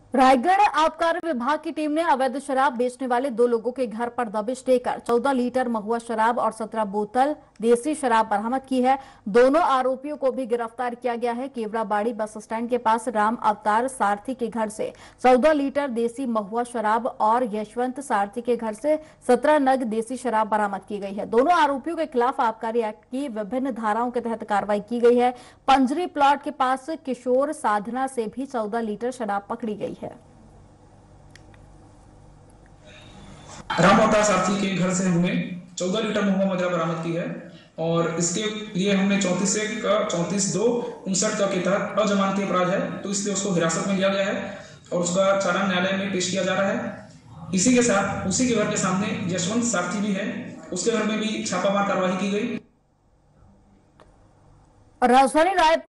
रायगढ़ आबकारी विभाग की टीम ने अवैध शराब बेचने वाले 2 लोगों के घर पर दबिश देकर 14 लीटर महुआ शराब और 17 बोतल देसी शराब बरामद की है। दोनों आरोपियों को भी गिरफ्तार किया गया है। केवड़ाबाड़ी बस स्टैंड के पास राम अवतार सारथी के घर से 14 लीटर देसी महुआ शराब और यशवंत सारथी के घर से 17 नग देसी शराब बरामद की गई है। दोनों आरोपियों के खिलाफ आबकारी एक्ट की विभिन्न धाराओं के तहत कार्रवाई की गई है। पंजरी प्लॉट के पास किशोर साधना से भी 14 लीटर शराब पकड़ी गई है। राम अवतार सारथी के घर से हमने 14 लीटर महुआ मदिरा बरामद की है और इसके लिए हमने 34/2/59 के तहत अजमानती अपराध है, तो इसलिए उसको हिरासत में लिया गया है और उसका चालान न्यायालय में पेश किया जा रहा है। इसी के साथ उसी के घर के सामने यशवंत सारथी भी है, उसके घर में भी छापामार कार्रवाई की गई। राजधानी रायपुर